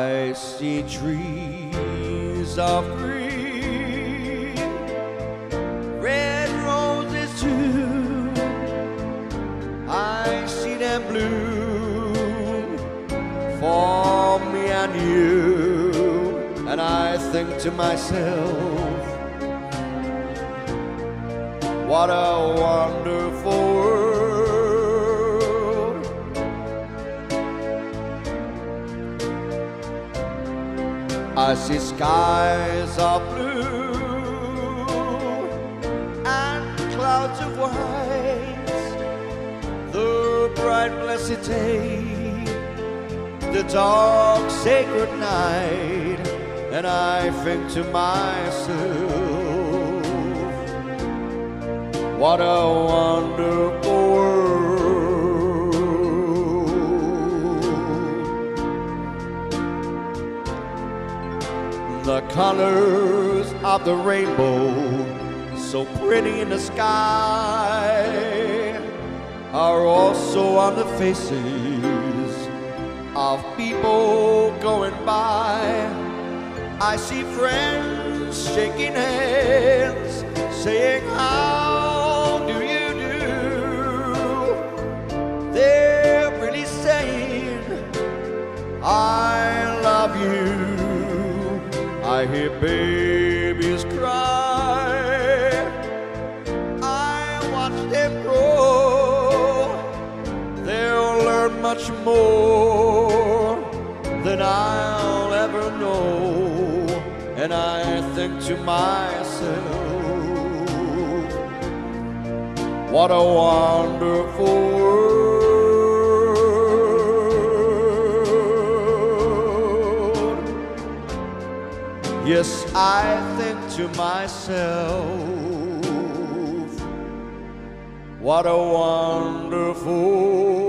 I see trees of green, red roses too. I see them bloom for me and you, and I think to myself, what a wonderful world. I see skies of blue and clouds of white, the bright blessed day, the dark sacred night, and I think to myself, what a wonderful world. The colors of the rainbow, so pretty in the sky, are also on the faces of people going by. I see friends shaking hands, saying, how do you do? They're really saying, I love you. I hear babies cry, I watch them grow. They'll learn much more than I'll ever know, and I think to myself, what a wonderful world. Yes, I think to myself, what a wonderful